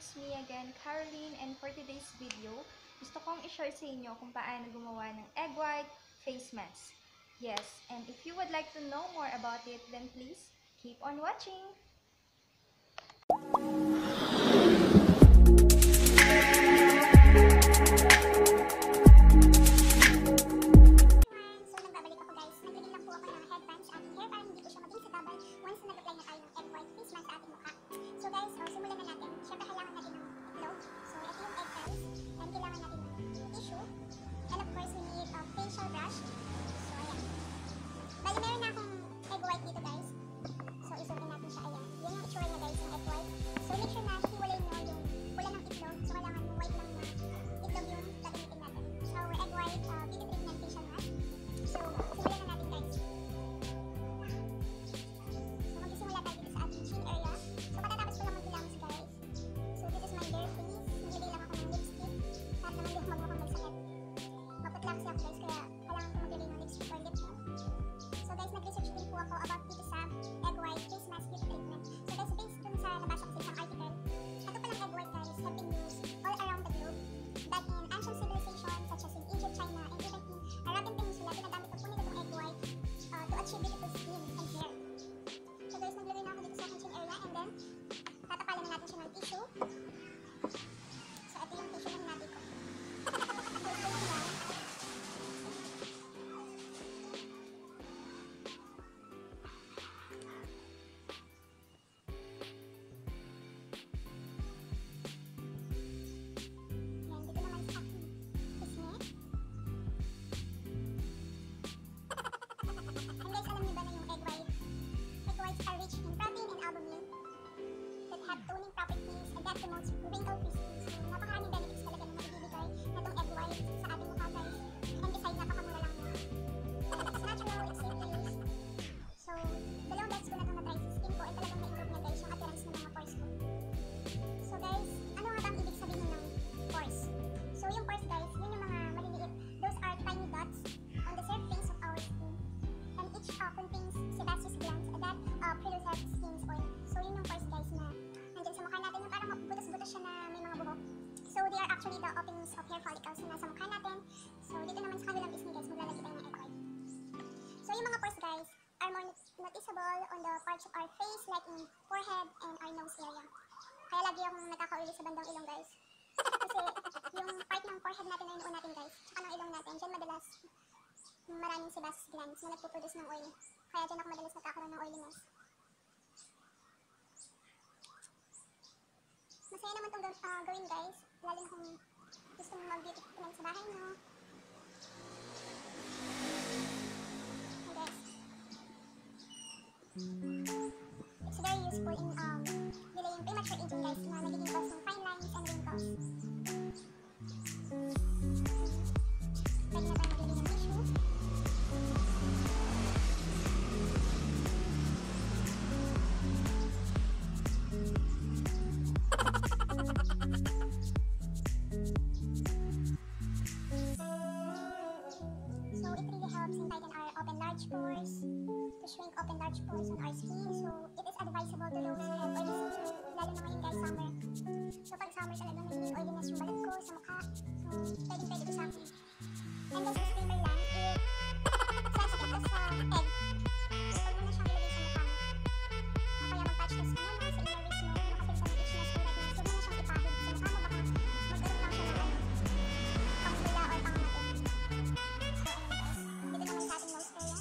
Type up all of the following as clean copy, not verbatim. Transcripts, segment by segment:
It's me again, Caroline, and for today's video, gusto kong i-share sa inyo kung paano gumawa ng egg white face mask. Yes, and if you would like to know more about it, then please keep on watching! Toning properties and that promotes wrinkle fisting. So, napakaraming benefits talaga na maibibigay na itong egg white sa ating mukha guys. And besides, napakamura lang niya. It's natural, it's safe to use. So, dalawang beses ko na itong na-try sa skin ko and talagang na-improve niya guys yung appearance ng mga pores ko. So guys, ano nga bang ibig sabihin ng pores? So, yung pores guys, yun yung mga maliliit. Those are tiny dots on the surface of our skin. And each contains sebaceous glands that produce skin oil. So, yun yung pores guys na sa mukha natin yung parang butas-butas siya na may mga buhok. So, they are actually the openings of hair follicles na nasa mukha natin. So, dito naman sa kabilang pisngi guys, maglalagay tayo ng egg white. So, yung mga pores guys are more noticeable on the parts of our face like in forehead and our nose area. Kaya lagi akong nakaka-uwi sa bandang ilong guys. Kasi yung part ng forehead natin na inuun natin guys, tsaka ng ilong natin, dyan madalas maraming sebaceous glands na nagpuproduce ng oil. Kaya dyan ako madalas nagkakaroon ng oiliness. Masaya naman itong gawin guys, lalo na kung gusto mong mag-beauty treatment sa bahay nyo. And guys, it's very useful in delaying premature aging guys na nagiging cause ng fine lines and wrinkles. Pwede na tayo maglagay ng tissue. To shrink open large pores on our skin. So, it is advisable to those who have oily skin, lalo na ngayon guys, summer. So, pag summer talagang nagiging oiliness yung balat ko sa mukha. So, pwede ko sa akin. And guys, disclaimer lang, sensitive ka sa egg. So, huwag mo na siyang ilagay sa mukha mo. O kaya mag-patch test mo muna sa inner wrist mo, makapil sa itchiness or redness. Huwag mo na siyang ipahid sa mukha mo, baka magkaroon lang siya ng pangbula or pangamatin. So, ayun guys, dito naman sa ating nose area.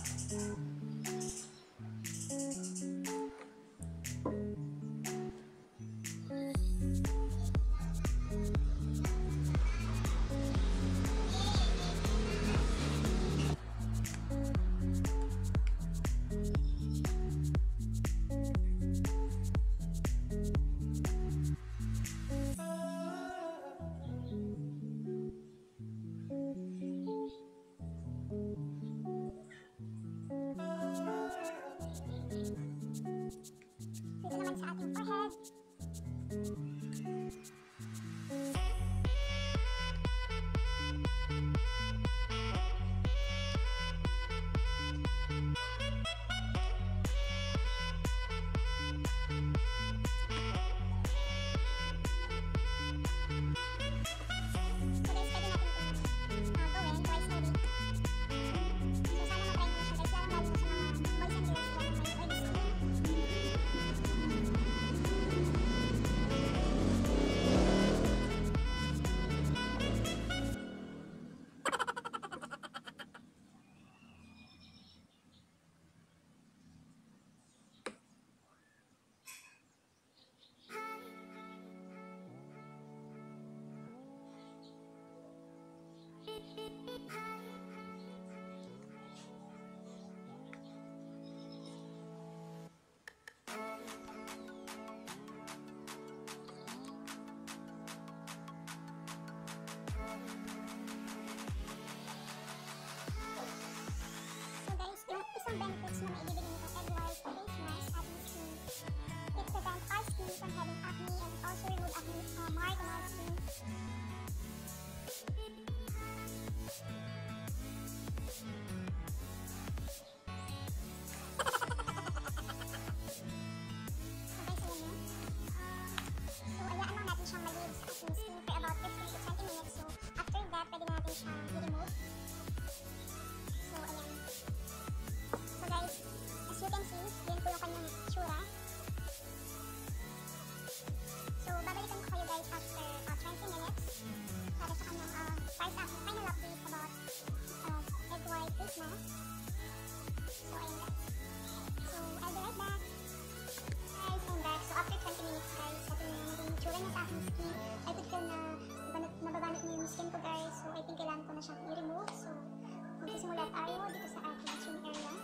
final update about egg white face mask. So, ayun guys. So, I'll be right back. Guys, I'm back. So, after 20 minutes guys, ito na yung naging itsura niya sa aking skin. I could feel na nababanat na yung skin ko guys. So, I think kailangan ko na siyang i-remove. So, magsisimula tayo dito sa aking chin area.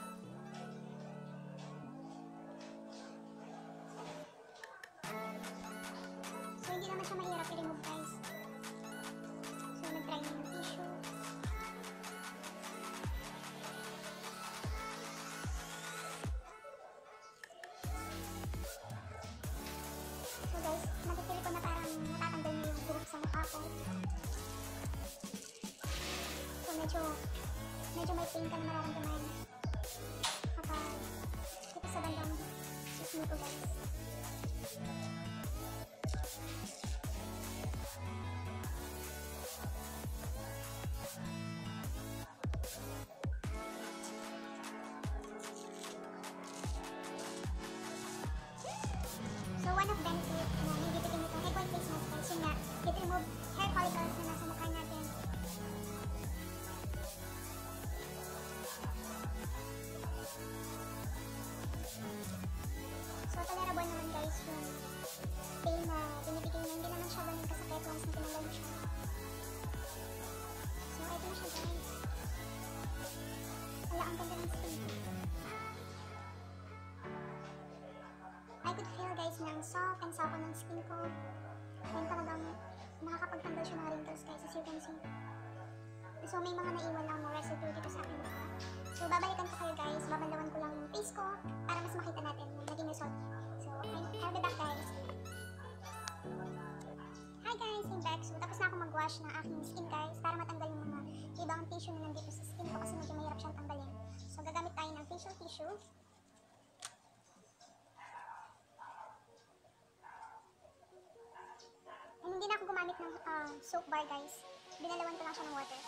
So, hindi naman siya mahirap i-remove guys. So, nag-try na yung tissue. So guys, nakikili ko na parang natatanggal na yung buhok sa mukha ko. So, medyo may pain ka na mararamdaman kapag dito sa bandang skin ko guys. So, one of benefit na nabibigyan nitong egg white face mask guys, yun nga, it remove hair follicles na nasa mukha natin. So, tolerable naman guys yung pain na binibigyan niya. Hindi naman siya ganun kasakit once na tinanggal mo siya. So, ito na siya guys. Wala, ang ganda ng skin ko. I could feel guys ng soft and supple ng skin ko. And talagang nakakapagtanggal siya ng wrinkles guys, as you can see. So, may mga naiwan lang na residue dito sa aking mukha. So, babalikan ko kayo guys. Babandawan ko lang yung face ko para mas makita natin yung naging result niya. So, I'll be back guys. Hi guys, I'm back. So, tapos na ako mag-wash ng aking skin guys para matanggal yung mga ibang tissue na nandito sa skin ko kasi medyo mahirap siyang tanggalin. So, gagamit tayo ng facial tissue. And hindi na ako gumamit ng soap bar guys. Binalawan ko lang siya ng water.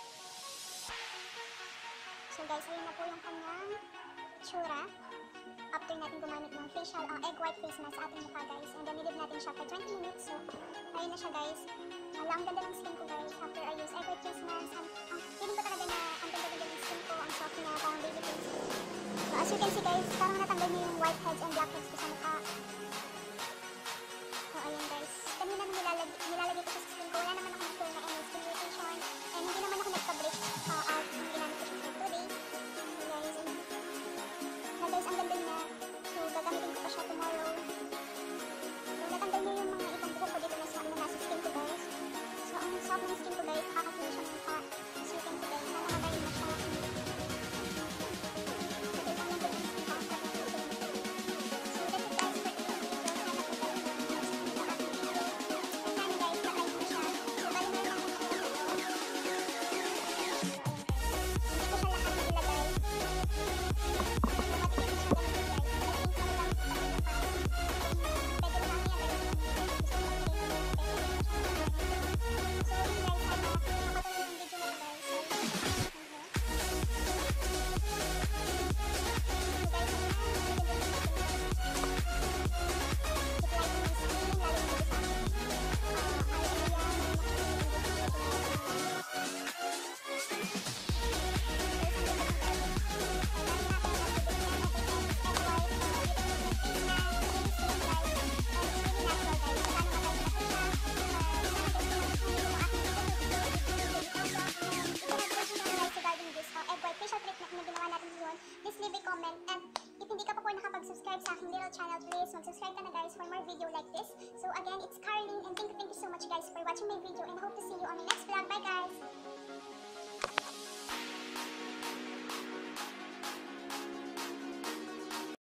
So guys, ayun na po yung kanyang itsura. After natin gumamit ng facial egg white face mask sa ating mukha guys. And then nilib natin siya for 20 minutes. So, ayun na siya guys. Ang ganda ng skin ko guys. After I use egg white face mask. Feeling ko talaga na ang ganda-ganda ng skin ko. Ang soft na parang baby face. So as you can see guys, parang natanggal niyo yung whiteheads and blackheads ko sa mukha. So ayun guys. Kanina nung nilalagay ko sa skin ko, wala naman ako nag-feel na any skin irritation. And hindi naman ako nagpa-break out nung ginamit ko siya for 2 days. So guys, guys, ang ganda niya. So gagamitin ko pa siya tomorrow. So natanggal niya yung mga ibang buhok ko dito na nasa skin ko guys. So ang soft ng skin ko guys, nakakafeel siya ng mukha. As you can see guys, nakakagayin na siya. Please leave a comment, and if hindi ka pa po nakapag-subscribe sa aking little channel, please mag-subscribe ka na guys for more video like this. So again, it's Carlene, and thank you so much guys for watching my video, and I hope to see you on my next vlog. Bye guys!